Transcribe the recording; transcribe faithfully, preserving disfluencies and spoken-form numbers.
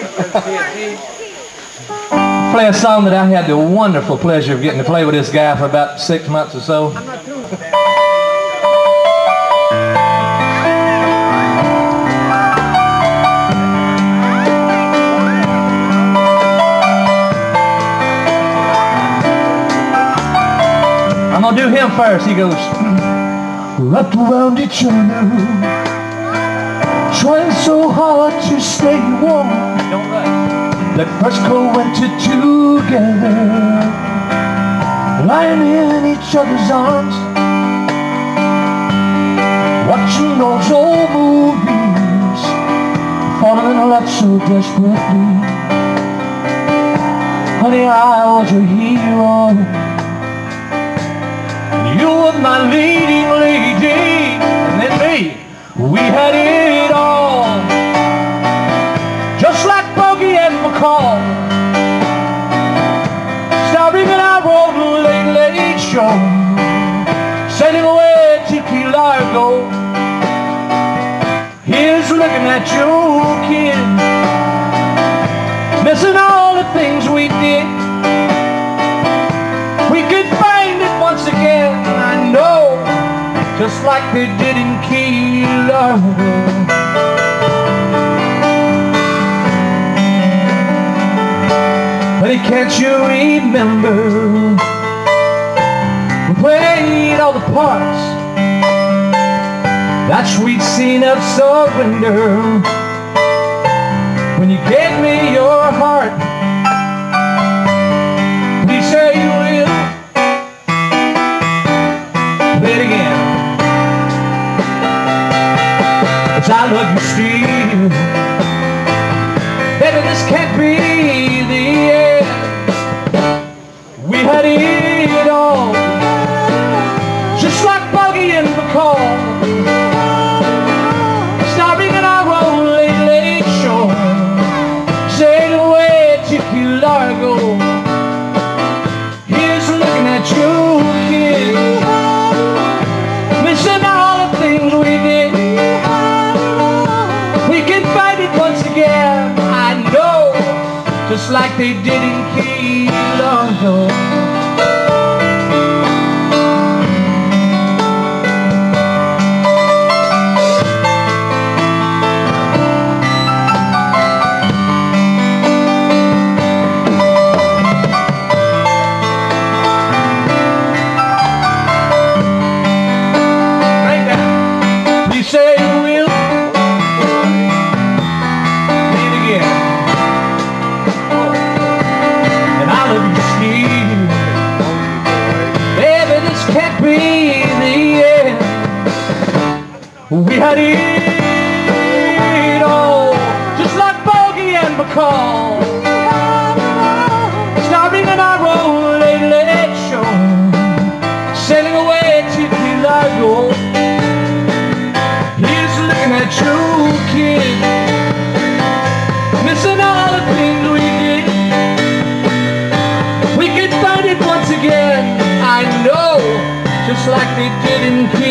Play a song that I had the wonderful pleasure of getting to play with this guy for about six months or so. I'm not through with that. I'm gonna do him first. He goes, wrapped around each other, trying so hard to stay warm. Don't rush. That first cold winter together, lying in each other's arms, watching those old movies, falling in love so desperately. Honey, I was your hero. You were my leading lady, and then me, we had it all. Just like Bogey and McCall, starring in our old late, late show, sailing away to Key Largo. Here's looking at you, kid, missing all the things we did. We could find it once again, I know, just like they did in Key Largo. Honey, can't you remember we played all the parts, that sweet scene of surrender, when you gave me your heart? Please say you will. Play it again. 'Cause I love you still. Baby, this can't be the end. We had it all, just like Bogey and McCall, starring in our own late, late show, sailing away to Key Largo. Here's looking at you, kid, missing all the things we did. We can find it once again, I know, just like they did in Key Largo. Right now, please say you will. Say it again. And I love you still. Baby, this can't be the end. We had it all, just like Bogey and McCall, starring in our own late, late show, sailing away to Key Largo. Here's looking at you, kid, missing all the things we did. We could find it once again, I know, just like they did in Key